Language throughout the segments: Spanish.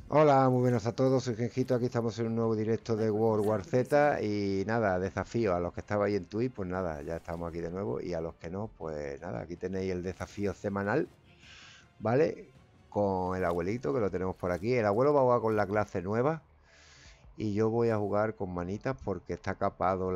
Hola, muy buenas a todos, soy Genjito, aquí estamos en un nuevo directo de World War Z y nada, desafío a los que estabais en Twitch, pues nada, ya estamos aquí de nuevo y a los que no, pues nada, aquí tenéis el desafío semanal, ¿vale? Con el abuelito que lo tenemos por aquí, el abuelo va a jugar con la clase nueva y yo voy a jugar con manitas porque está capado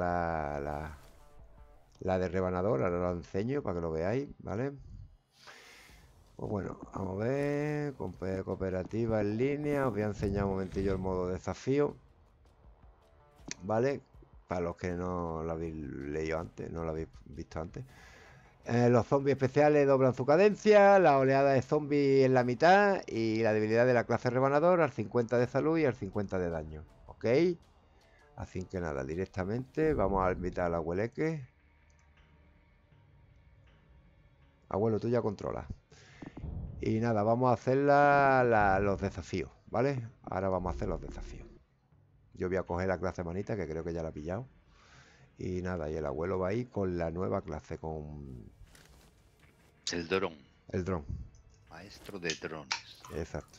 la de rebanador, ahora lo enseño para que lo veáis, ¿vale? Pues bueno, vamos a ver, cooperativa en línea, os voy a enseñar un momentillo el modo desafío. ¿Vale? Para los que no lo habéis leído antes, no lo habéis visto antes. Los zombies especiales doblan su cadencia, la oleada de zombies en la mitad y la debilidad de la clase rebanador al 50 de salud y al 50 de daño. ¿Ok? Así que nada, directamente vamos a invitar al abueleque. Abuelo, tú ya controlas. Y nada, vamos a hacer los desafíos, ¿vale? Ahora vamos a hacer los desafíos. Yo voy a coger la clase manita, que creo que ya la he pillado. Y nada, y el abuelo va a ir con la nueva clase, con El dron. el dron. Maestro de drones. Exacto.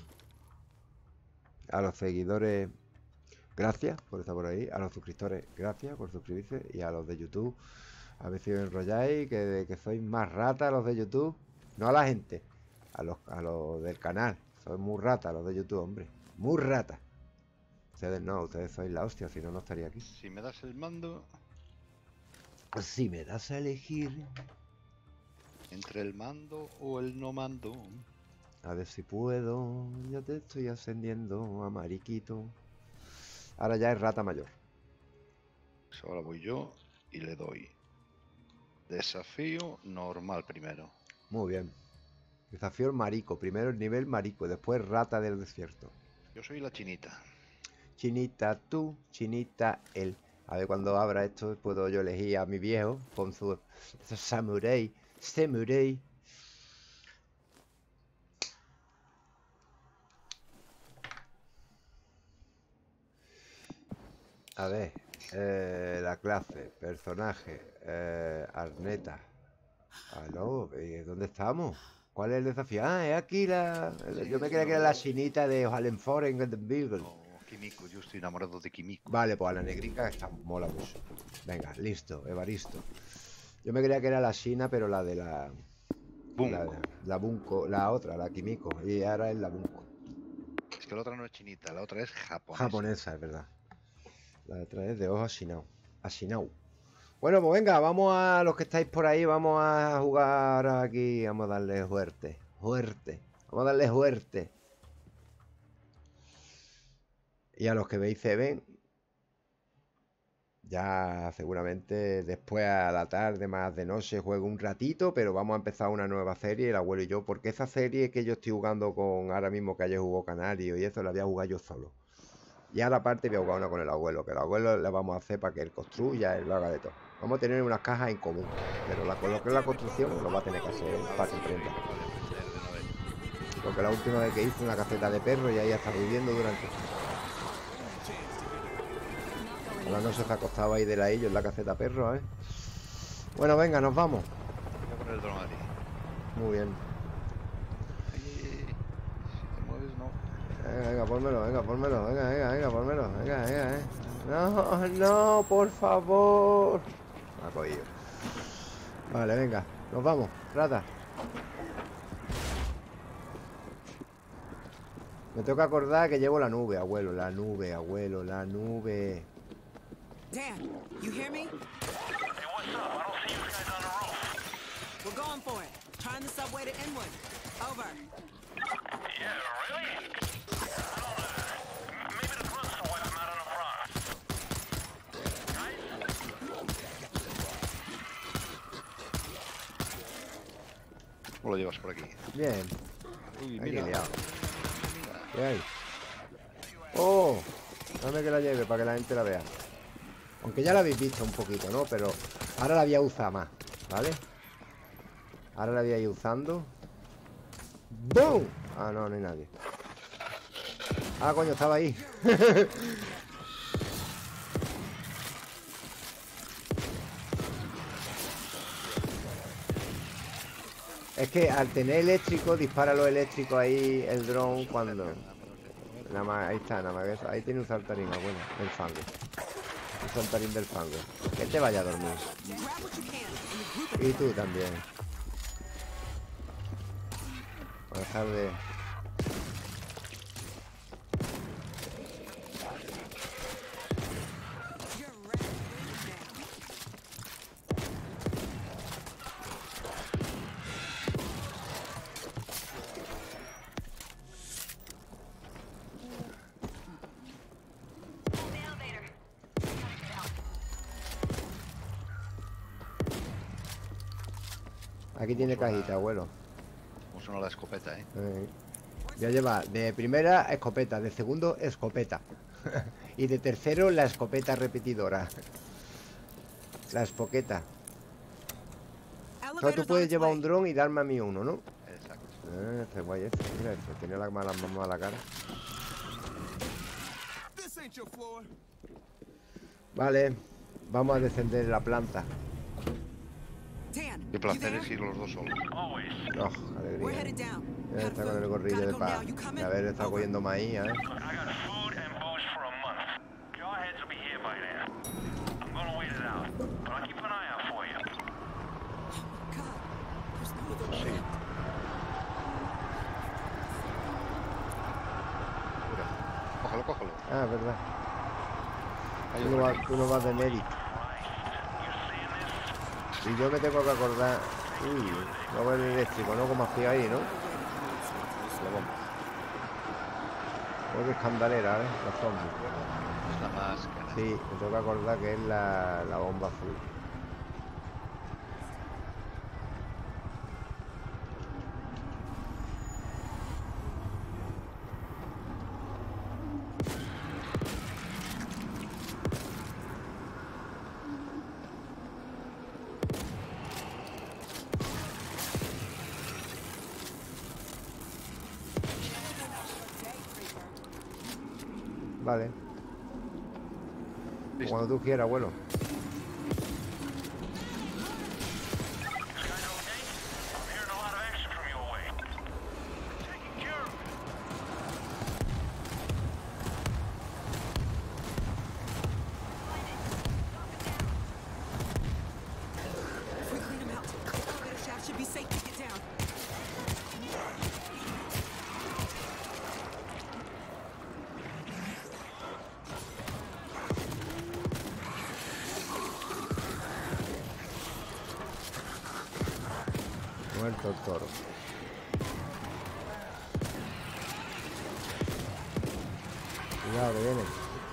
A los seguidores, gracias por estar por ahí. A los suscriptores, gracias por suscribirse. Y a los de YouTube, a ver si os enrolláis, que sois más ratas los de YouTube. No a la gente, a los del canal. Sois muy ratas los de YouTube, hombre. Muy ratas. Ustedes no, ustedes sois la hostia, si no, no estaría aquí. Si me das el mando, Si me das a elegir, entre el mando o el no mando. a ver si puedo. Ya te estoy ascendiendo a mariquito. Ahora ya es rata mayor. Pues ahora voy yo y le doy. Desafío normal primero. Muy bien. Desafío marico. Primero el nivel marico, después rata del desierto. Yo soy la chinita. Chinita tú, chinita él. A ver, cuando abra esto puedo yo elegir a mi viejo con su samurai. Samurai. A ver, la clase, personaje, Arneta. Aló, ¿dónde estamos? ¿Cuál es el desafío? Ah, es aquí la... Yo me creía que era la chinita de Hallenforen and the Beagle. Oh, Kimiko, yo estoy enamorado de Kimiko. Vale, pues a la negrica está mola mucho. Venga, listo, Evaristo. Yo me creía que era la china, pero la de la... Bunko. La Bunko, la otra, la Kimiko. Y ahora es la Bunko. Es que la otra no es chinita, la otra es japonesa. Japonesa, es verdad. La otra es de ojo Ashinao. Ashinao. Bueno, pues venga, vamos a los que estáis por ahí, vamos a jugar aquí, vamos a darle fuerte, fuerte, vamos a darle fuerte. Y a los que veis se ven, ya seguramente después a la tarde, más de noche, juego un ratito, pero vamos a empezar una nueva serie, el abuelo y yo, porque esa serie que yo estoy jugando con ahora mismo que ayer jugó Canario y eso la voy a jugar yo solo. Y ahora aparte voy a jugar una con el abuelo, que el abuelo la vamos a hacer para que él construya, él lo haga de todo. Vamos a tener unas cajas en común, pero con lo que es la construcción lo va a tener que hacer para que aprenda. Porque la última vez que hice una caseta de perro y ahí está viviendo durante... Ahora no se acostaba ahí de la ellos en la caseta perro, ¿eh? Bueno, venga, nos vamos. Voy a poner el dron a ti. Muy bien. Si te mueves, no. Venga, pónmelo, venga, pónmelo, venga, pónmelo, venga. No, no, por favor. Me ha cogido. Vale, venga, nos vamos, rata. Me tengo que acordar que llevo la nube, abuelo, la nube, abuelo, la nube. Dan, you hear me? Hey, what's up? I don't see you guys on the roof. We're going for it. Trying the subway to Inwood. Over. Yeah, really? I don't know. Maybe the close somewhere I'm out on the front. ¿Cómo lo llevas por aquí? Bien, Uy, aquí mira. liado. ¿Qué hay? ¡Oh! Dame que la lleve para que la gente la vea. Aunque ya la habéis visto un poquito, ¿no? Pero ahora la voy a usar más, ¿vale? Ahora la voy a ir usando. ¡Bum! Ah, no, no hay nadie. Ah, coño, estaba ahí. Es que al tener eléctrico, dispara lo eléctrico ahí el dron cuando... Nada más, ahí está, nada más que eso. Ahí tiene un saltarín, abuelo, del fango. Un saltarín del fango. Que te vaya a dormir. Grab what you can and group it. Y tú también. Buenas tardes. You're ready now. Aquí tiene cajita, abuelo. Como suena la escopeta, Ya lleva de primera escopeta, de segundo escopeta. Y de tercero la escopeta repetidora. La espoqueta. Solo tú Elevator's on puedes its llevar way. un dron y darme a mí uno, ¿no? Exacto. Este guay este, mira este, tiene la mala cara. This ain't your floor. Vale, vamos a descender la planta. Dan, Qué you placer there? es ir los dos solos. Always. Oh, We're alegría. headed down. Ya Got está con el food. gorrillo Gotta de go paz. now. You coming? A ver, está Over. cogiendo maíz, ¿eh? Look, I got food and booze for a month. Jarheads will be here by then. I'm gonna wait it out, but I'll keep an eye out for you. God, there's no other way. Sí. Mira. Cógelo, cógelo. Ah, es verdad. Hay Tú otro aquí. no vas de Neri. Y yo me tengo que acordar. Uy, no va el eléctrico, ¿no? Como hacía ahí, ¿no? La bomba. Creo que es escandalera, ¿eh? Los zombies. Es la máscara. Sí, me tengo que acordar que es la bomba azul. Vale, Listo. cuando tú quieras, abuelo. I'm hearing a lot of action from your way. Taking care of it. If we clean them out, the elevator shaft should be safe to get down. Muerto el toro. Cuidado, que viene.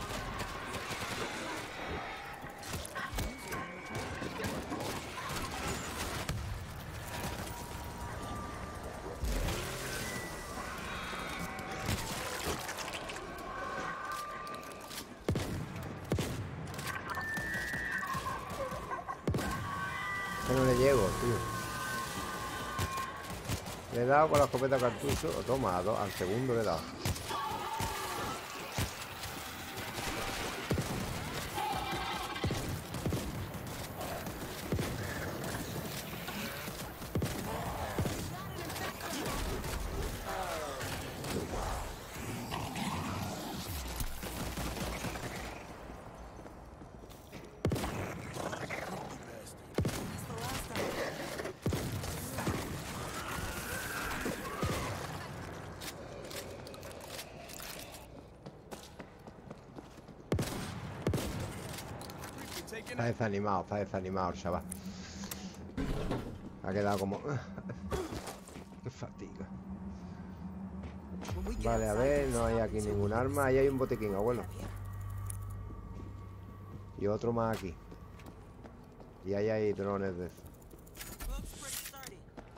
Que no le llego, tío. Le he dado con la escopeta cartucho. Toma, al segundo le he dado. That's the last of it. Está desanimado el chaval. Ha quedado como... Qué fatiga. When we get Vale, a outside, ver, no hay stop aquí and ningún take arma. Ahí hay un botiquín, abuelo. care. Y otro más aquí. Y ahí hay drones de esos. Looks pretty sturdy.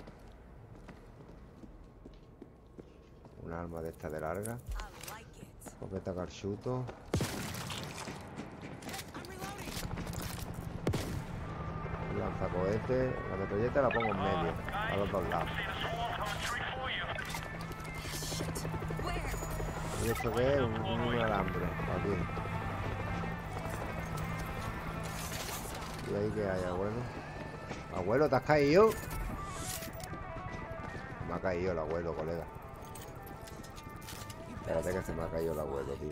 Un arma de esta de larga. I like it. Escopeta carchuto. I'm reloading. Un lanzacohete. La metralleta la pongo en medio. A los dos lados. See the Shit. Where? swarm coming straight for you. ¿Y esto qué es? Un alambre. Aquí. ¿Y ahí qué hay, abuelo? ¿Abuelo, te has caído? Me ha caído el abuelo, colega. Espérate que se me ha caído el abuelo, tío.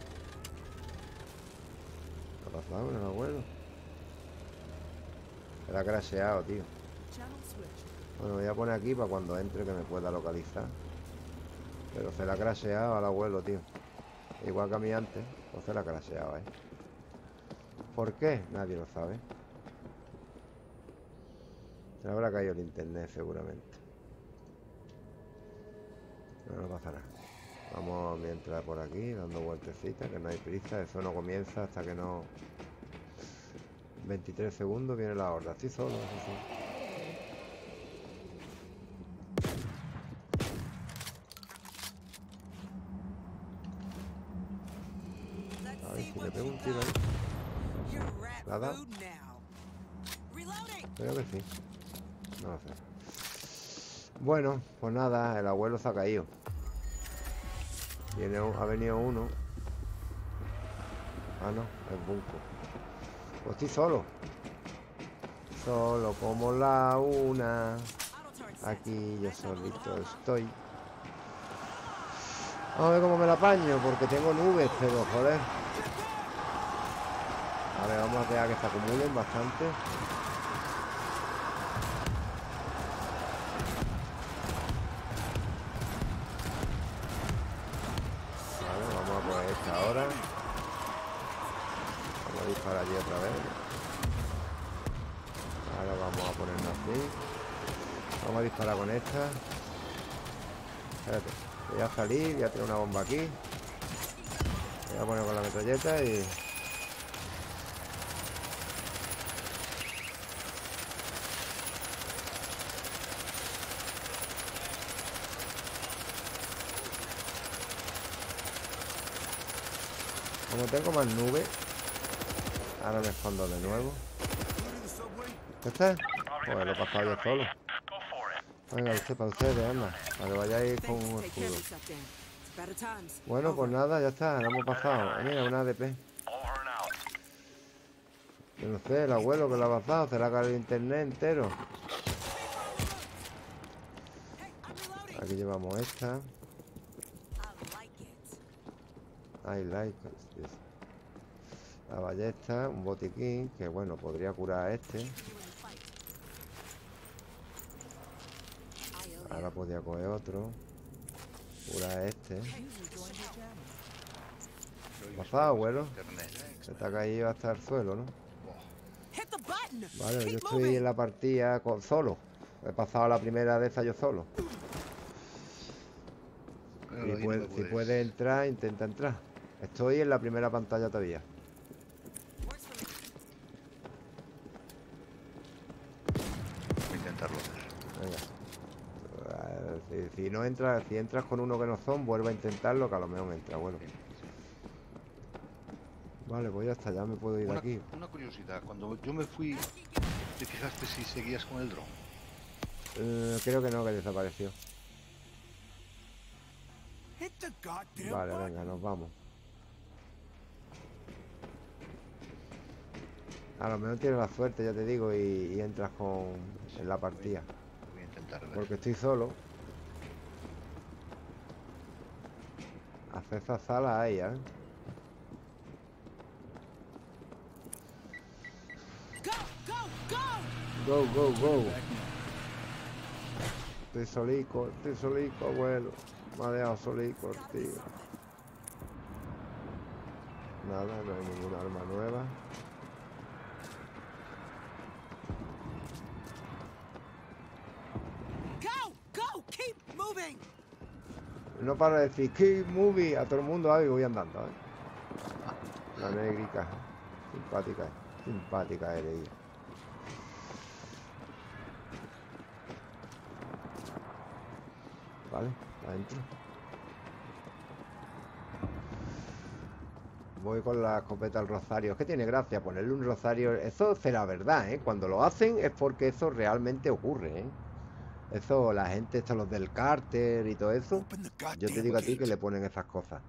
¿Qué ha pasado con el abuelo? Se la ha crasheado, tío. Channel switch. Bueno, voy a poner aquí para cuando entre que me pueda localizar. Pero se la ha crasheado al abuelo, tío. Igual que a mí antes. Pues se la ha crasheado, ¿eh? ¿Por qué? Nadie lo sabe. Se le habrá caído el internet seguramente. No pasa nada. Vamos mientras por aquí, dando vueltecitas, que no hay prisa. Eso no comienza hasta que no... 23 segundos viene la horda. Estoy solo, eso sí. Let's A ver see si le what pego you un tiro got. ahí. You're rat ¿La ha dado? food now. Reloading. Creo que sí. No lo sé. Bueno, pues nada, el abuelo se ha caído. Ha venido uno. Ah, no, es Bunko. Pues estoy solo. Solo como la una. Auto turret set. Aquí yo solito estoy. Vamos a ver cómo me la apaño, porque tengo nubes, pero joder. A ver, vamos a dejar que se acumulen bastante. Vale, vamos a poner esta ahora. Vamos a disparar allí otra vez. Ahora vamos a ponerlo así. Vamos a disparar con esta. Espérate, voy a salir, voy a tener una bomba aquí. Voy a poner con la metralleta y... Como tengo más nubes, ahora me escondo de nuevo. ¿Ya está? Pues lo he pasado yo solo. Go for it. Venga, usted, para ustedes, anda. Para que vayáis con Thanks. un Take care of escudo. yourself, Dan. It's better times. Bueno, pues Over. nada, ya está, lo hemos pasado. Mira, una ADP. Over and out. Yo no sé, el abuelo que lo ha pasado, se le ha caído el internet entero. Hey, I'm reloading. Aquí llevamos esta. I like it. I like this. La ballesta, un botiquín, que bueno, podría curar a este. You in the fight. I owe Ahora you. podría coger otro. Curar a este. User joined your channel. Soy Pasado, abuelo. internet, Se te ha caído hasta el suelo, ¿no? Hit the button. Vale, yo Keep estoy moving. en la partida solo. He pasado la primera de esa yo solo. Pero ahí Si no me puede puedes entrar, intenta entrar. Estoy en la primera pantalla todavía. Works for me. intentarlo hacer. Venga. Si no entras, si entras con uno que no son, vuelve a intentarlo, que a lo mejor me entra, bueno. Vale, pues ya está, ya me puedo ir de aquí. Una curiosidad, cuando yo me fui, ¿te fijaste si seguías con el dron? Creo que no, que desapareció. Hit the goddamn Vale, button. venga, nos vamos. A lo mejor tienes la suerte, ya te digo, y entras en la partida. Voy a intentar ver. Porque estoy solo. Hacer esa sala ahí, ¿eh? Go, go, go. Go, go, go. Estoy solico, abuelo. Me ha dejado solico el tío. Nada, no hay ninguna arma nueva. Go, go. Keep moving. No para de decir keep movie a todo el mundo, ahí voy andando, ¿eh? La negrica. Simpática, simpática eres ella. Vale, adentro. Voy con la escopeta al rosario. Es que tiene gracia ponerle un rosario. Eso será verdad, ¿eh? Cuando lo hacen es porque eso realmente ocurre, ¿eh? Eso, la gente, estos los del cárter y todo eso. Open the Yo te goddamn digo a ti que gate. le ponen esas cosas.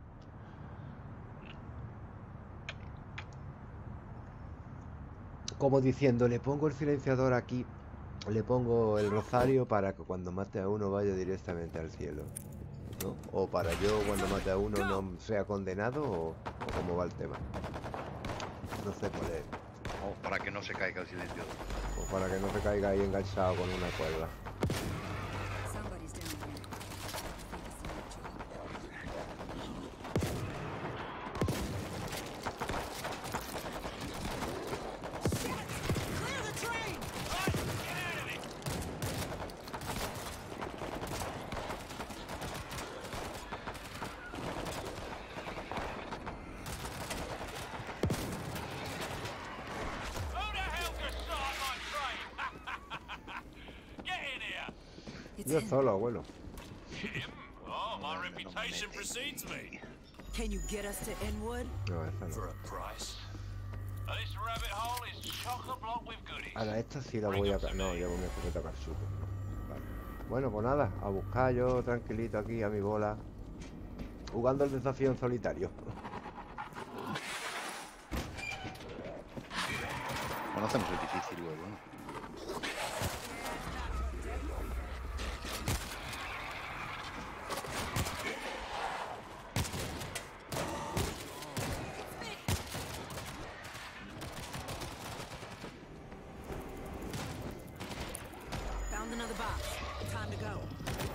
Como diciendo, le pongo el silenciador aquí, le pongo el rosario para que cuando mate a uno vaya directamente al cielo. ¿no? O para yo cuando mate a uno no sea condenado o cómo va el tema. No sé cuál es. O para que no se caiga el silenciador. O para que no se caiga ahí enganchado con una cuerda. Somebody's down here. Clear the train! Who the hell just started my train? Get in here! It's Yo him. solo, abuelo. Him? Oh, my reputation precedes me. Can you get us to Inwood? No, esa no. For a price. This rabbit hole is chock-a-block with goodies. Ahora esta sí la voy a... No, llevo mi escopeta Carsuco. Vale. Bueno, pues nada, a buscar yo tranquilito aquí a mi bola. Jugando el desafío en solitario. Bueno, hacemos el difícil luego, ¿no? Found another box. Time to go.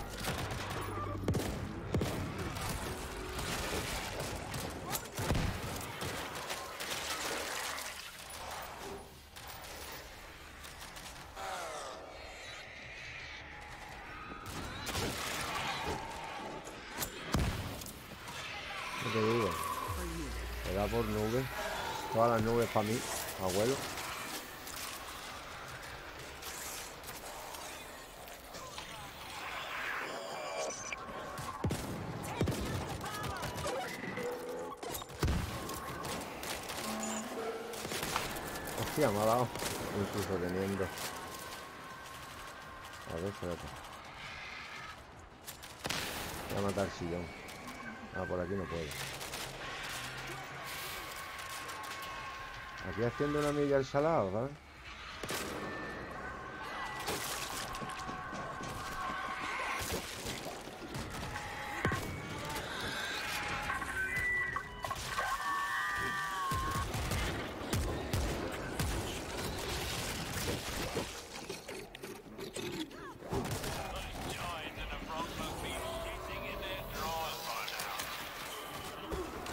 ¿Qué te digo? For you. Me da por nubes. Todas las nubes para mí, abuelo. Hostia, me ha dado. Incluso teniendo. A ver, espérate. Voy a matar el sillón. Ah, por aquí no puedo. Aquí haciendo una milla al salado, ¿sabes? Giants and the Bronx must be shitting in their drawers by now.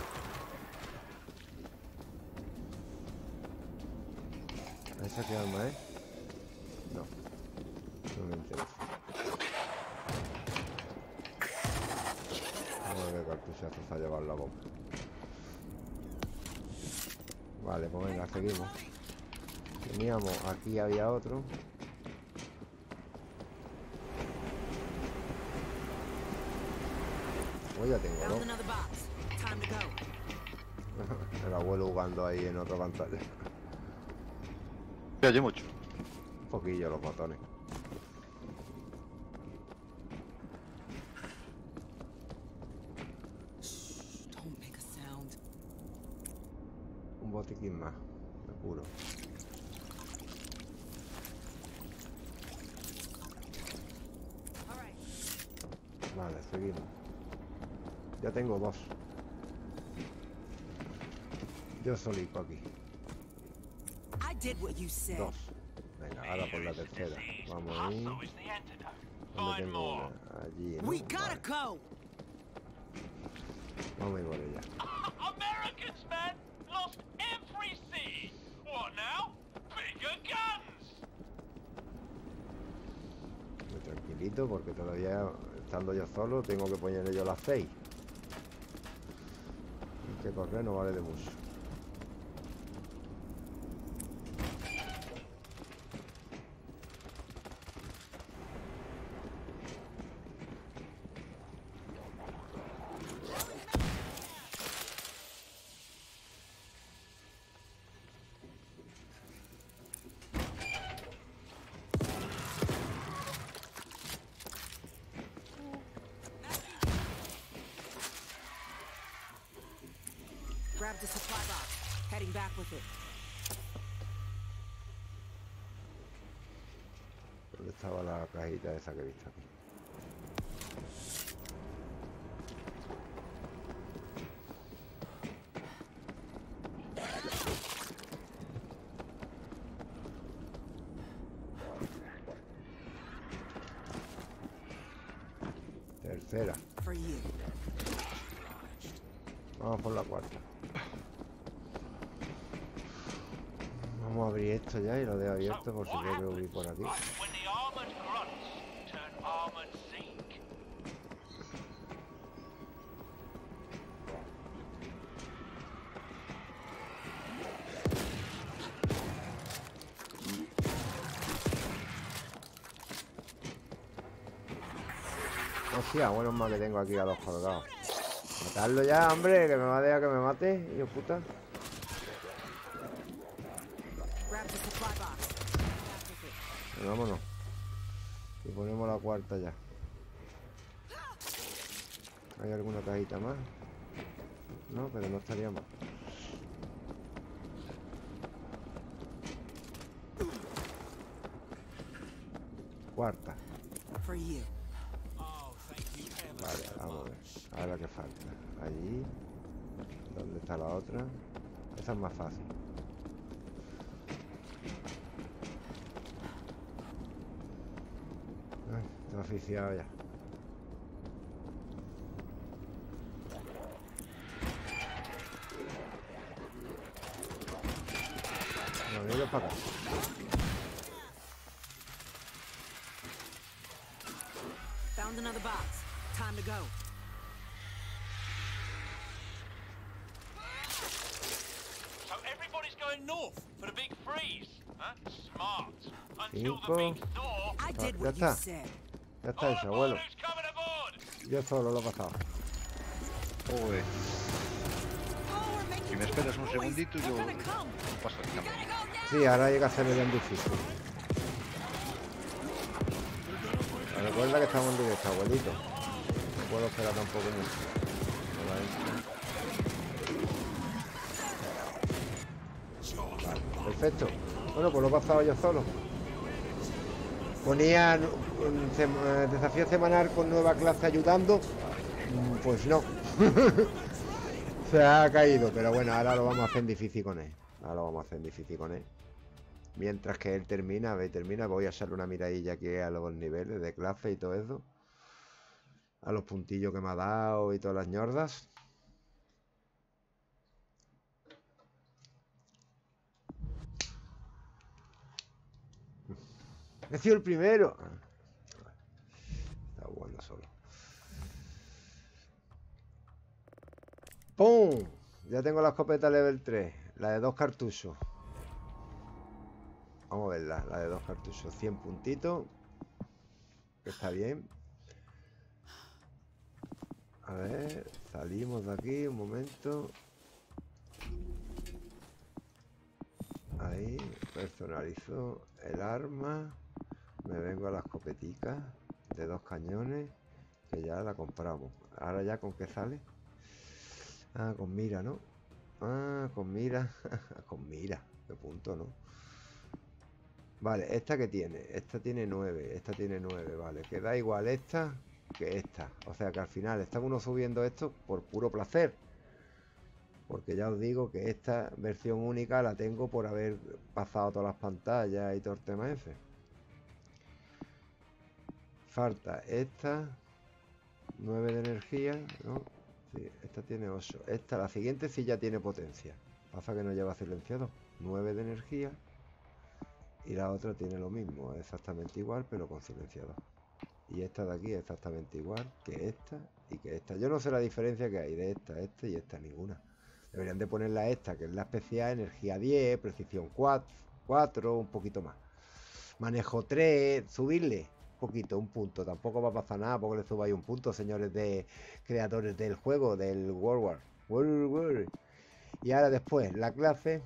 ¿Esa qué arma es? No. No me interesa. Vamos a ver qué cartuchazo se ha llevado en la boca. Vale, pues venga, seguimos. Teníamos, aquí había otro. Pues ya tengo Found dos. another box. Time to go. El abuelo jugando ahí en otra pantalla. Se oye mucho. Un poquillo los botones. Shh, don't make a sound. Un botiquín más, me juro. All right. Vale, seguimos. Ya tengo dos. Yo solito aquí. I did what you said. Dos. Venga, ahora por la tercera. Vamos ahí. Also is the antidote. ¿Dónde Find tengo more. una? Allí, ¿no? We gotta Vale, go. vamos a ir por ella. Americans, man, lost every sea. What now? Bigger guns. Muy tranquilito porque todavía estando yo solo tengo que ponerle yo las 6. Y que correr no vale de mucho. Grab the supply box. Heading back with it. ¿Dónde estaba la cajita esa que he visto aquí? tercera. For you. Vamos por la cuarta. Vamos a abrir esto ya y lo dejo abierto por si tengo que huir por aquí. When the armored grunts turn armored Zeke. Hostia, bueno es más que tengo aquí a los colgados. Matarlo ya, hombre, que me va a dejar que me mate, hijo puta. Grab the supply box. Back with it. Bueno, vámonos. Y ponemos la cuarta ya. ¿Hay alguna cajita más? No, pero no estaría mal. Cuarta. For you. Vale, vamos a ver. Ahora que falta. Allí. ¿Dónde está la otra? Esa es más fácil. Ay, estoy oficiado ya. No, miro para acá. Found another box. Time to go. So everybody's going north for the big freeze, huh? Smart. Until the Cinco. big thaw. I did ya what you está. said. Ya está All hecho, aboard, abuelo. who's coming aboard? Yo solo lo he pasado. Joder. Oh, we're making Si me too esperas un much noise. segundito, They're yo gonna come. paso el cambio. Sí, ahora hay que hacerlo bien difícil. Pero recuerda que estamos en directo, abuelito. No puedo esperar tampoco mucho. Vale, perfecto. Bueno, pues lo he pasado yo solo. Ponía desafío semanal con nueva clase ayudando. Pues no. Se ha caído, pero bueno, ahora lo vamos a hacer en difícil con él. Ahora lo vamos a hacer en difícil con él. Mientras que él termina, voy a echarle una miradilla aquí a los niveles de clase y todo eso. A los puntillos que me ha dado y todas las ñordas. He sido el primero. Está bueno solo. ¡Pum! Ya tengo la escopeta level 3. La de 2 cartuchos. Vamos a verla. La de 2 cartuchos. 100 puntitos. Que está bien. A ver. Salimos de aquí un momento. Ahí. Personalizo el arma. Me vengo a la escopetica de 2 cañones. Que ya la compramos. Ahora ya con qué sale. Ah, con mira, ¿no? Ah, con mira. Con mira. Qué punto, ¿no? Vale, ¿esta que tiene? Esta tiene 9. Esta tiene 9, vale. Que da igual esta que esta. O sea que al final está uno subiendo esto por puro placer. Porque ya os digo que esta versión única la tengo por haber pasado todas las pantallas y todo el tema ese. Falta esta. 9 de energía, ¿no? Sí, esta tiene 8. Esta, la siguiente sí ya tiene potencia. Pasa que no lleva silenciador. 9 de energía. Y la otra tiene lo mismo, exactamente igual, pero con silenciador. Y esta de aquí es exactamente igual que esta y que esta. Yo no sé la diferencia que hay de esta y esta, ninguna. Deberían de ponerla esta, que es la especial, energía 10, precisión 4, un poquito más. Manejo 3, subirle un poquito, un punto. Tampoco va a pasar nada porque le subáis un punto, señores de creadores del juego, del World War. Y ahora después, la clase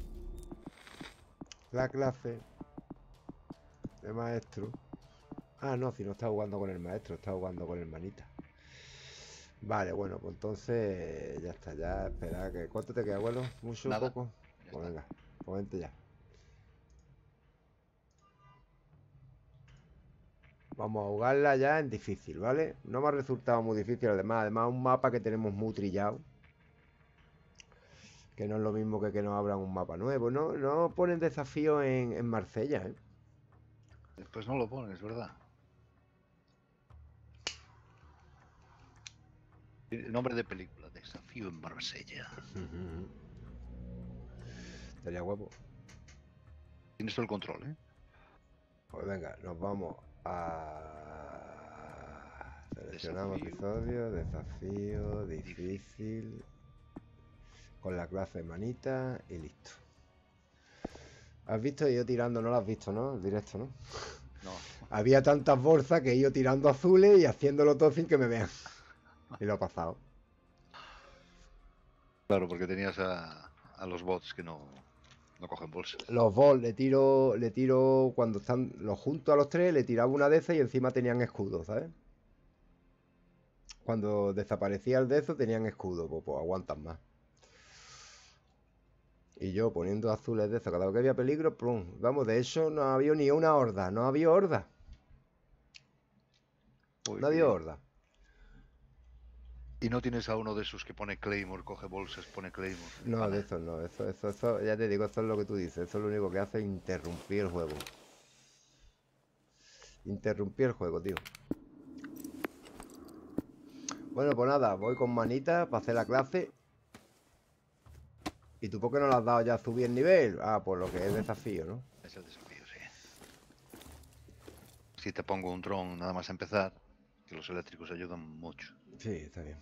de maestro. Ah, no, si no está jugando con el maestro, está jugando con el manita. Vale, bueno, pues entonces ya está, ya espera que... ¿Cuánto te queda, abuelo? ¿Mucho? Nada, ¿Poco? ya Pues está. venga, pues vente ya. Vamos a jugarla ya en difícil, ¿vale? No me ha resultado muy difícil, además un mapa que tenemos muy trillado. Que no es lo mismo que nos abran un mapa nuevo. No ponen desafío en Marsella, ¿eh? Después no lo pones, ¿verdad? Nombre de película, Desafío en Marsella. Estaría guapo. Tienes todo el control, ¿eh? Pues venga, nos vamos a... Seleccionamos Desafío. episodio, desafío, difícil, con la clase manita y listo. ¿Has visto? Yo tirando, no lo has visto, ¿no? El directo, ¿no? No. Había tantas bolsas que he ido tirando azules y haciéndolo todo sin que me vean. Y lo he pasado. Claro, porque tenías a los bots que no cogen bolsas. Los bots le tiro cuando están los junto a los tres, le tiraba una de esas y encima tenían escudo, ¿sabes? Cuando desaparecía el de eso tenían escudo, pues aguantan más. Y yo poniendo azules de eso, cada vez que había peligro, plum. Vamos, de eso no había ni una horda, no había horda. Uy, No había horda. ¿Y no tienes a uno de esos que pone Claymore, coge bolsas, pone Claymore? No, de eso no, eso, ya te digo, eso es lo que tú dices, eso es lo único que hace es interrumpir el juego. Interrumpir el juego, tío. Bueno, pues nada, voy con manita para hacer la clase. ¿Y tú por qué no le has dado ya a subir el nivel? Ah, por lo que es desafío, ¿no? Es el desafío, sí. Si te pongo un dron nada más a empezar, que los eléctricos ayudan mucho. Sí, está bien.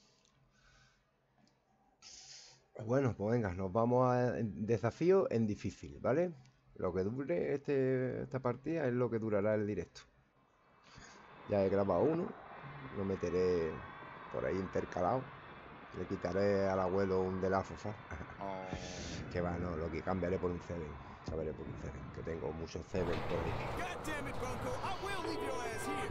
Bueno, pues venga, nos vamos a desafío en difícil, ¿vale? Lo que dure esta partida es lo que durará el directo. Ya he grabado uno, lo meteré por ahí intercalado. Le quitaré al abuelo un de la fofa. Oh, Que va, no, lo que cambiaré por un Seven. Cambiaré por un Seven, que tengo muchos Seven por ahí. God damn it, Bunko! I will leave your ass here.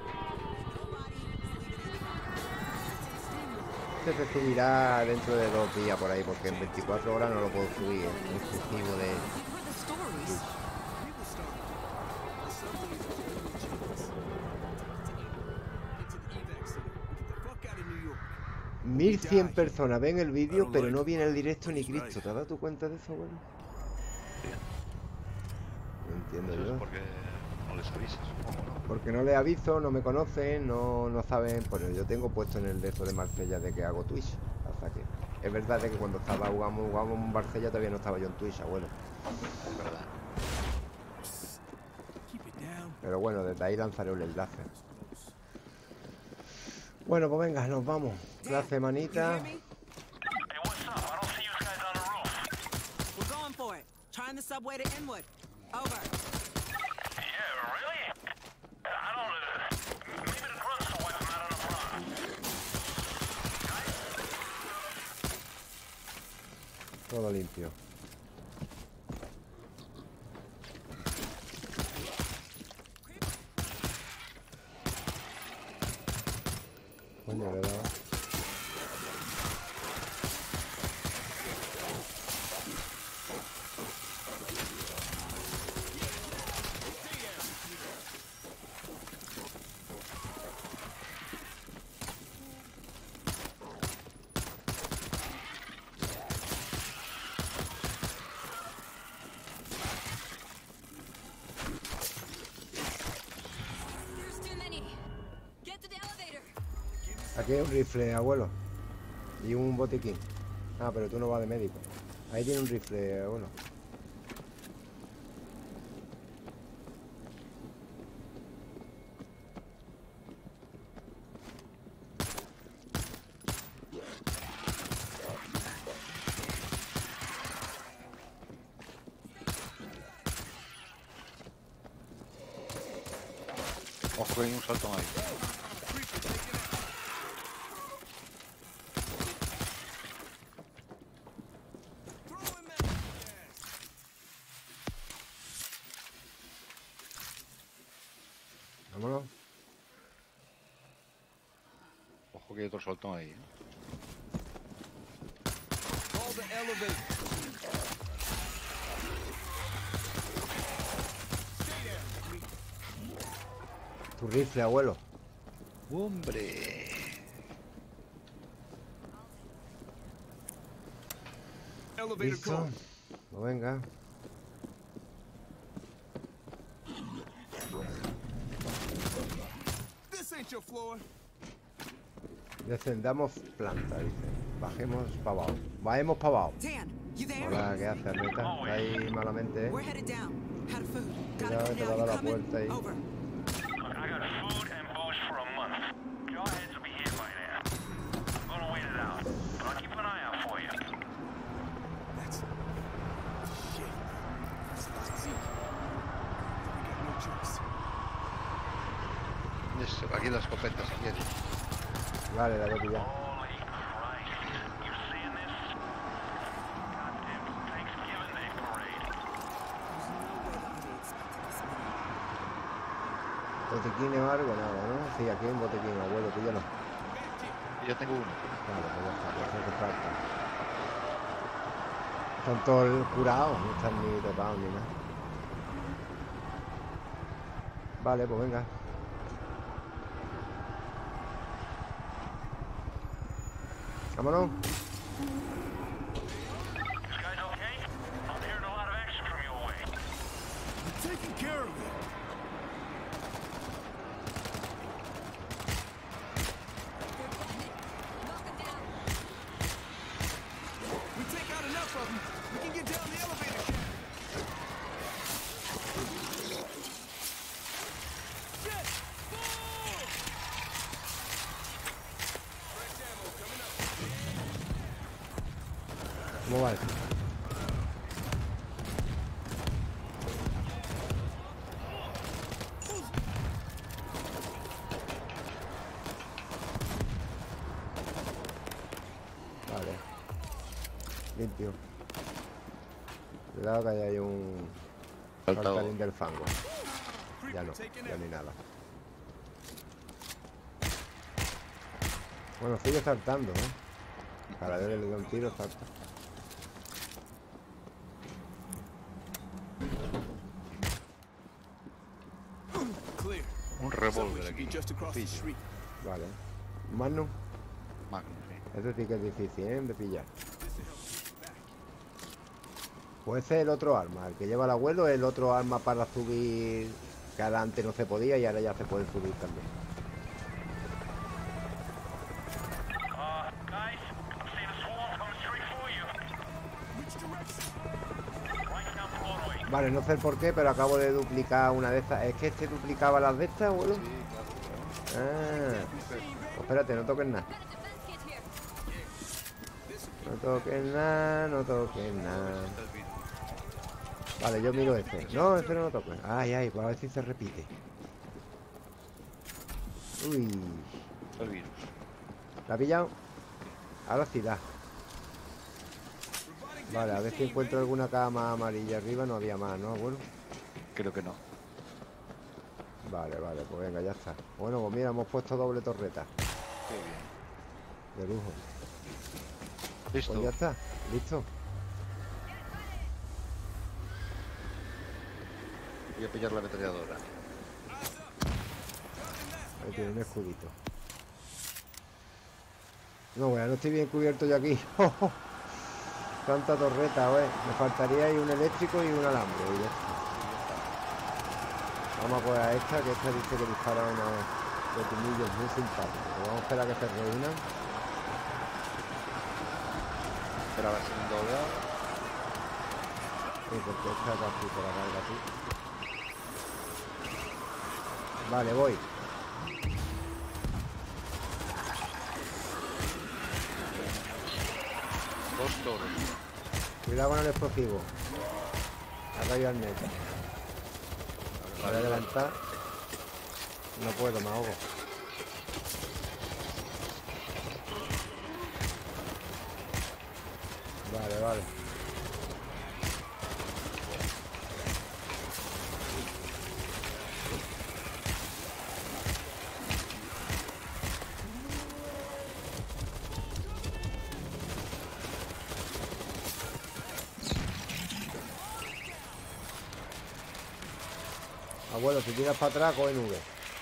Este se subirá dentro de 2 días por ahí, porque en 24 horas no lo puedo subir. Es exclusivo de... For the stories. People start. Some days are full of chance. Get to the evac center. Get the fuck out of New York. 1100 personas ven el vídeo, pero no viene el directo ni Cristo. ¿Te has dado tu cuenta de eso, bueno? No entiendo eso yo. es porque no les avisas, supongo, ¿no? Porque no les aviso, no me conocen, no saben. Pues yo tengo puesto en el de eso de Marsella de que hago Twitch. Hasta que es verdad de que cuando jugamos en Marsella todavía no estaba yo en Twitch, abuelo. Es verdad. Keep it down. Pero bueno, desde ahí lanzaré un enlace. Bueno, pues venga, nos vamos. Clase You manita. hear me? Hey, what's up? I don't see you guys on the roof. We're going for it. Trying the subway to Inwood. Over. Yeah, really? I don't... maybe the grunt's the way I'm not on the front. Todo limpio. Coño, le he dado. There's too many. Get to the elevator. Aquí hay un rifle, abuelo. Y un botiquín. Ah, pero tú no vas de médico. Ahí tiene un rifle, abuelo. Ojo que hay un salto ahí. Vámonos. Ojo que hay otro salto ahí. Call the elevator. Tu rifle, abuelo. ¡Hombre! Elevator Listo. call. Pues venga. This ain't your floor. Descendamos planta, dice. Bajemos para abajo. Bajemos para abajo. Dan, you there? Hola, ¿qué haces, Neta? Está ahí malamente, We're headed down. How to food? Got Cuidado, it te now. va a You dar la coming? vuelta ahí. Over. Look, I got food and booze for a month. Jawheads will be here by then. I'm gonna wait it out, but I'll keep an eye out for you. That's... Shit. That's easy. We got no choice. Aquí la escopeta, si quieres. Vale, la voy a pillar. Holy Christ. You seeing this? Goddamn Thanksgiving Day parade. There's no way that we expected this minute. Botiquín o algo, nada, ¿no? Sí, aquí hay un botiquín, abuelo, píllalo. Yo tengo uno. Vale, pues ya está, pues hace falta. Están todos curados, no están ni tocados ni nada. Vale, pues venga. Vámonos. You guys okay? I'm hearing a lot of action from your way. I'm taking care of it. Knock him down. We take out enough of them. We can get down the elevator shaft. Shit! Boom! Fresh ammo coming up. ¿Cómo va esto? Vale. Limpio. Cuidado que ahí hay un saltarín del fango. Ya no, ya ni nada. Bueno, sigue saltando, ¿eh? Para ver le da un tiro, salta. Clear. Un Subway revólver should be aquí. just across the Pillo. street. Vale. Magnum. Magnum, sí. Eso sí que es difícil, ¿eh? De pillar. Pues ese es el otro arma. El que lleva el abuelo es el otro arma para subir. Que ahora antes no se podía y ahora ya se puede subir también. Guys, I'm seeing a swarm coming straight for you. Which direction? Right down Broadway. Vale, no sé por qué, pero acabo de duplicar una de estas. ¿Es que este duplicaba las de estas, abuelo? Sí, claro. Ah. Pues espérate, no toques nada. Got a defense kit here. No toques nada, no toques nada. Estás bien. Vale, yo miro este. No, este no lo toques. Ay, ay, pues a ver si se repite. Uy. El virus. ¿La ha pillado? Ahora sí da. Vale, a ver si encuentro alguna cama amarilla arriba. No había más, ¿no, abuelo? Creo que no. Vale, vale, pues venga, ya está. Bueno, pues mira, hemos puesto doble torreta. Qué bien. De lujo. Listo. Pues ya está, listo. Voy a pillar la ametralladora. Ahí tiene un escudito. No, bueno, no estoy bien cubierto yo aquí. Tanta torreta, güey. Me faltaría ahí un eléctrico y un alambre. Y ya está. Vamos a poner a esta, que esta dice que dispara unos pepinillos muy simpáticos. Vamos a esperar a que se reúnan. Espera la segunda ola. Sí, porque esta casi por la carga así. Vale, voy. Dos toros. Cuidado con el explosivo. A rayo al net. Voy a adelantar. No puedo, me ahogo. Vale, vale. Abuelo, si tiras para atrás, coge nube.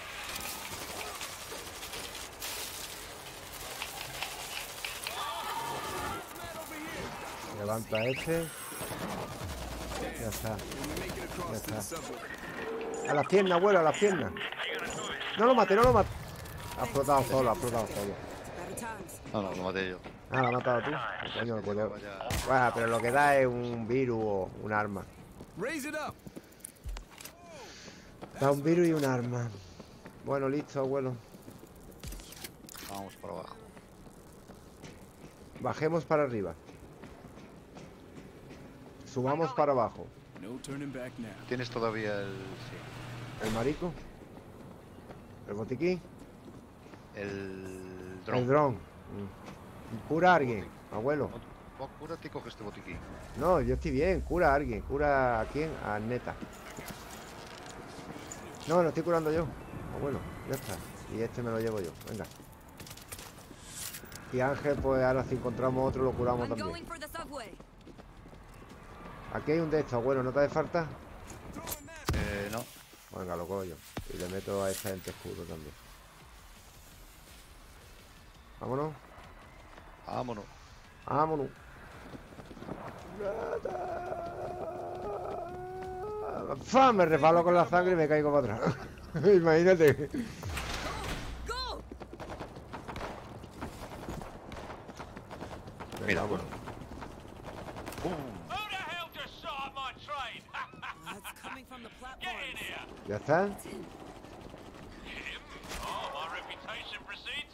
Levanta este. Ya está. Ya está. A las piernas, abuelo, a las piernas. No lo mate, no lo mate. Ha explotado solo, ha explotado solo. Good times. No, no, lo maté yo. Ah, lo has matado tú. Coño, pues yo- Vaya. Buah, pero lo que da es un virus o un arma. Raise it up. Da un virus y un arma. Bueno, listo, abuelo. Vamos para abajo. Bajemos para arriba. Subamos para abajo. No turning back now. ¿Tienes todavía el. Sí. ¿El marico? ¿El botiquín? El El dron? dron. Cura a alguien, abuelo. Vos cúrate y coge este botiquín. No, yo estoy bien. Cura a alguien. ¿Cura a quién? A Neta. No, lo estoy curando yo. Abuelo, ya está. Y este me lo llevo yo. Venga. Y Ángel, pues ahora si encontramos otro lo curamos I'm también. going for the subway. Aquí hay un de estos, abuelo. ¿No te hace falta? No. Venga, lo cojo yo. Y le meto a esta gente escudo también. Vámonos. Vámonos. Vámonos. ¡Fa! Me resbalo con la sangre y me caigo para atrás. Imagínate. Go! Mira, vámonos. Who the hell just shot at my train? That's coming from the Get in platform. here! ¿Ya está? Him? Oh, my reputation precedes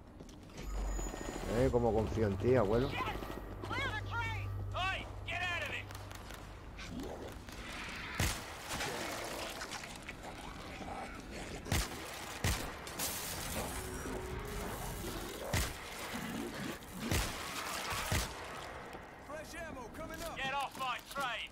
me. Como confío en ti, abuelo. Shit! Clear the train! Hey, get out of it! Fresh ammo coming up. Get off my train!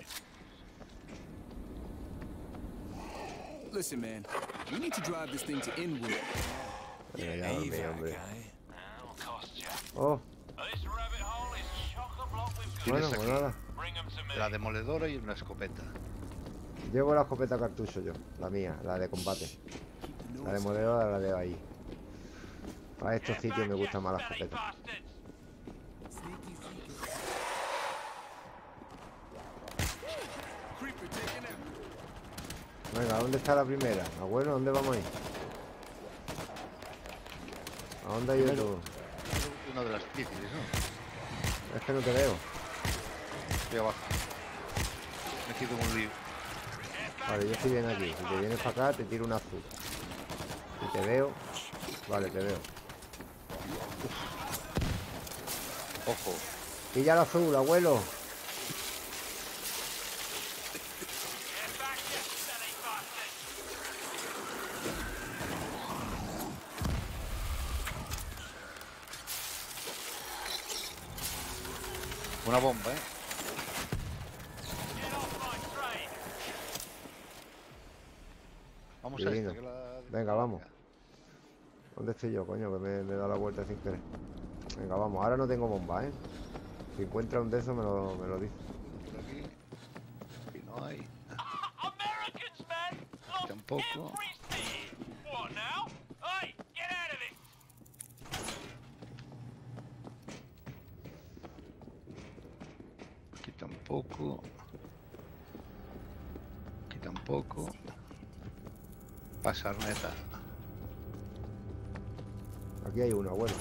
Listen, man. We need to drive this thing to Inwood. Venga, ya, hombre. That'll cost you. Oh, This rabbit hole is chock-a-block with bueno, Tienes pues aquí nada. Bring 'em to me. la demoledora y una escopeta. Llevo la escopeta cartucho yo. La mía, la de combate. La de modelo la de ahí. Para estos Get sitios back, me you gusta más la smelly escopeta. bastards! Sneaky, sneaky. Creeper taken out. Venga, ¿dónde está la primera? Abuelo, ¿dónde vamos a ir? ¿A dónde ha ido tú? Una de las difíciles, ¿no? Es que no te veo. Estoy abajo. Metido en un lío. Vale, yo estoy bien aquí. Si te vienes para acá, te tiro un azul. Si te veo... Vale, te veo. Ojo. Pilla el azul, abuelo. Get back, you silly bastards! Una bomba, ¿eh? Get off my train! Vamos a Divino. esta, que la... Venga, vamos. ¿Dónde estoy yo, coño? Que me he dado la vuelta sin querer. Venga, vamos. Ahora no tengo bomba, ¿eh? Si encuentra un de esos, me lo dice. Por aquí. Aquí no hay. Americans, man! Lost Tampoco. everything! What now? Hey, get out of it! Aquí tampoco. Aquí tampoco. Pasar neta. Aquí hay uno, abuelo.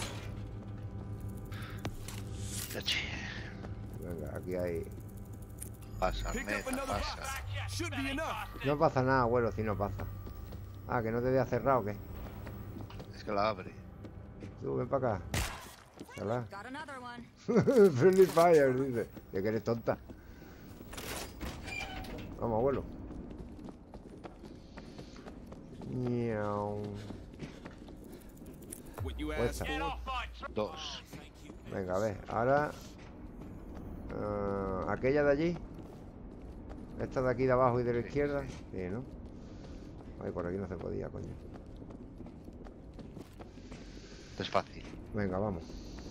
Yachi. Venga, aquí hay... Pasar Pick up neta, another pasa. box. Should be enough. No pasa nada, abuelo, si no pasa. Ah, que no te había cerrado, ¿o qué? Es que la abre. Tú, ven para acá. Chala. Got another one. Friendly fire, dice. Que eres tonta. Vamos, abuelo. Miau. What you Pues asked está. Get for. off my train! Dos. Venga, a ver, ahora... aquella de allí. Esta de aquí de abajo y de la Sí, izquierda. Sí, ¿no? Ay, por aquí no se podía, coño. Es fácil. Venga, vamos.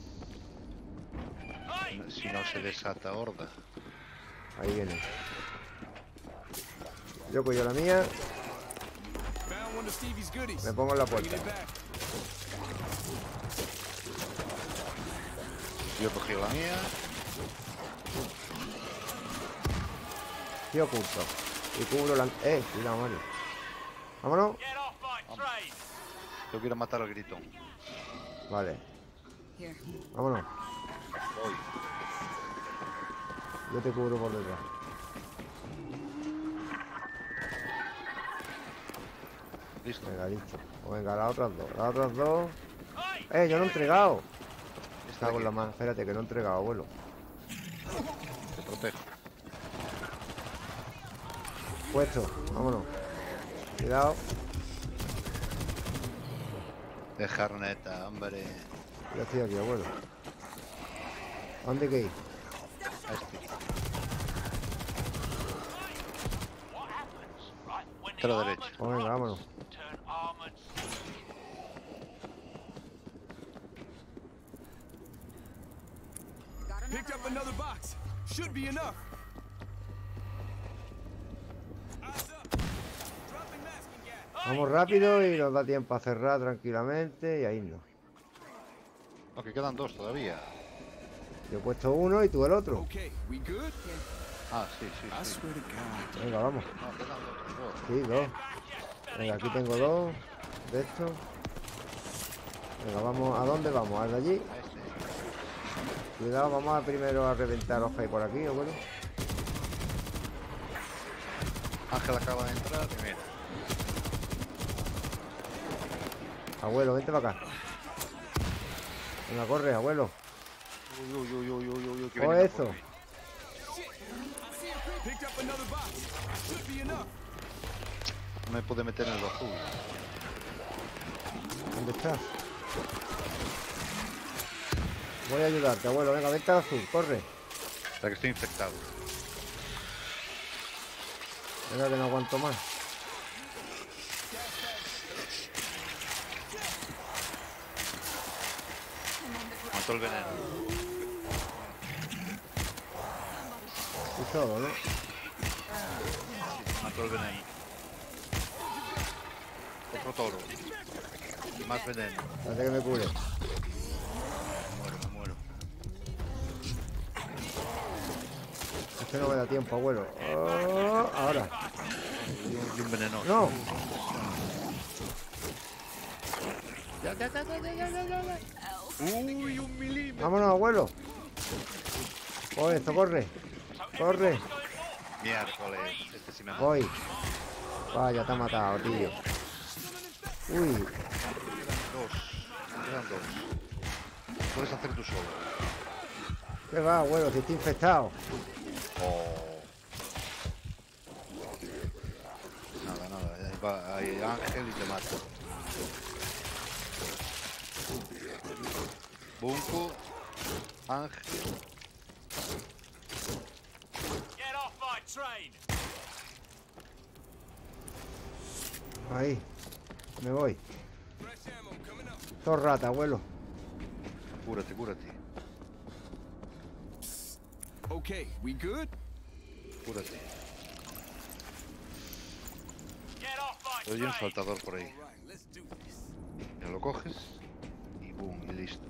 Hey, Si get no out se of it! desata horda. Ahí viene. Yo cojo la mía, Found one of Stevie's goodies. me pongo en la Bringing puerta. it back. Yo he cogido la mía. Y oculto. Y cubro la... cuidado, Mario. Vámonos. Get off my train! Yo quiero matar al gritón. Vale. Here. Vámonos. Voy. Yo te cubro por detrás. Listo. Venga, listo. Pues venga, las otras dos. Las otras dos. Yo no he entregado. Está Cago en aquí. la mano. Espérate, que no he entregado, abuelo. Te protejo. Puesto. Vámonos. Cuidado. De jarneta, hombre. Ya estoy aquí, abuelo. ¿A dónde hay que ir? A este. A la derecha. Pues venga, vámonos. Got Picked another up one. another box. Should be enough. Eyes up. Dropping masking gas. Vamos rápido y nos da tiempo a cerrar tranquilamente y a irnos. Aunque quedan dos todavía. Yo he puesto uno y tú el otro. Okay, we good? Ah, sí, sí, I sí. swear to God. Venga, vamos. No, quedan otros dos. Sí, dos. Venga, aquí tengo dos de estos. Venga, vamos. ¿A dónde vamos? ¿Al de allí? A este. Cuidado, vamos a primero a reventar los que hay por aquí, abuelo. Ángel acaba de entrar y mira. Abuelo, vente para acá. Venga, corre, abuelo. Uy, uy, uy, uy, uy, uy, uy, que Oh, viene eso. por mí. Picked up another box. Should be enough. No me puede meter en lo azul. ¿Dónde estás? Voy a ayudarte, abuelo. Venga, vente al azul, corre. O sea que estoy infectado. Venga, que no aguanto más. Mató el veneno. Y solo, ¿no? Mató el veneno. Otro toro. Y más veneno. Espérate que me cure. Me muero. Es que no me da tiempo, abuelo. Oh, ahora. Y un venenoso. No. Uy, un milímetro. Vámonos, abuelo. Coge esto, corre. Corre. Miércoles. Este sí me mata. Voy. Vaya, te ha matado, tío. Uy. Quedan dos. Puedes hacer tú solo. ¿Qué va, abuelo? Si estoy infectado. Oh. Nada. Va ahí Ángel y te mata. Bunko. Ángel. Get off my train. Ahí. Me voy. Fresh ammo coming up. Todo rata, abuelo. Cúrate. Okay, we good? Cúrate. Oye, un saltador por ahí. All right, let's do this. Ya lo coges y boom, y listo.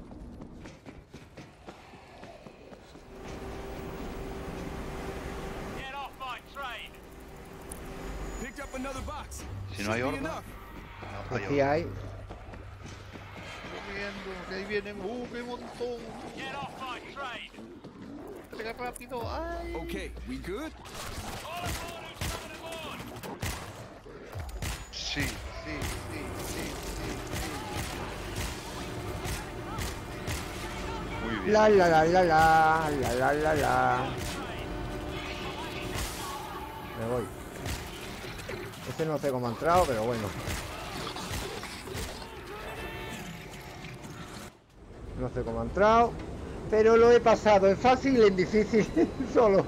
Picked up another box. Si no hay Should be horda, enough. no hay Aquí horda. hay. Corriendo, que ahí vienen. ¡Qué montón! ¡Venga rápido! ¡Ay! Okay, we good? Sí. Muy bien. La. Me voy. Este no sé cómo ha entrado, pero bueno. No sé cómo ha entrado. Pero lo he pasado en fácil y en difícil solo.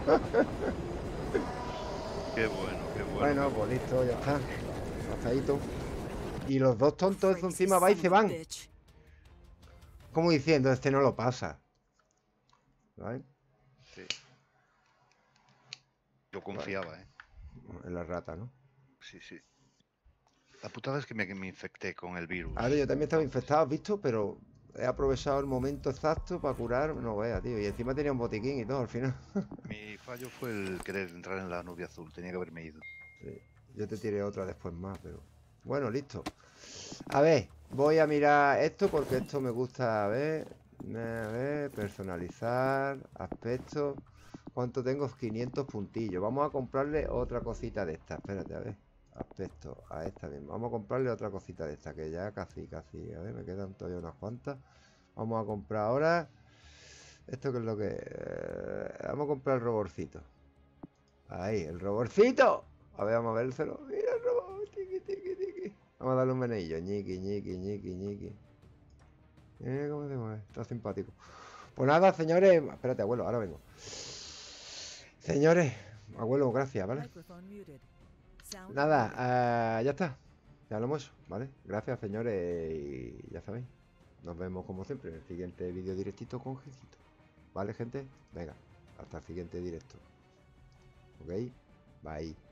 Qué bueno. Bueno, pues listo, ya está. Pasadito. Y los dos tontos esos encima va y se van. Como diciendo, este no lo pasa. ¿Vale? Sí. Yo confiaba, En la rata, ¿no? Sí. La putada es que me infecté con el virus. Ahora yo también estaba infectado, ¿has visto? Pero he aprovechado el momento exacto para curar. No veas, tío. Y encima tenía un botiquín y todo al final. Mi fallo fue el querer entrar en la nube azul. Tenía que haberme ido. Sí, yo te tiré otra después más, pero... Bueno, listo. A ver, voy a mirar esto porque esto me gusta. A ver... A ver, personalizar, aspecto. ¿Cuánto tengo? 500 puntillos. Vamos a comprarle otra cosita de esta. Espérate, a ver. Aspecto, a esta misma. Vamos a comprarle otra cosita de esta, que ya casi. A ver, me quedan todavía unas cuantas. Vamos a comprar ahora. ¿Esto qué es lo que...? Vamos a comprar el roborcito. Ahí, el roborcito. A ver, vamos a vérselo. Mira el robot. Tiqui, tiqui, tiqui. Vamos a darle un meneillo. Ñiqui, ñiqui, ñiqui, ñiqui. Mira cómo se mueve. Está simpático. Pues nada, señores. Espérate, abuelo, ahora vengo. Señores, abuelo, gracias, ¿vale? Microphone muted. Sound Nada, ya está. Ya lo hemos hecho, ¿vale? Gracias, señores. Y ya sabéis. Nos vemos como siempre en el siguiente vídeo directito con Gecito. ¿Vale, gente? Venga, hasta el siguiente directo. ¿Ok? Bye.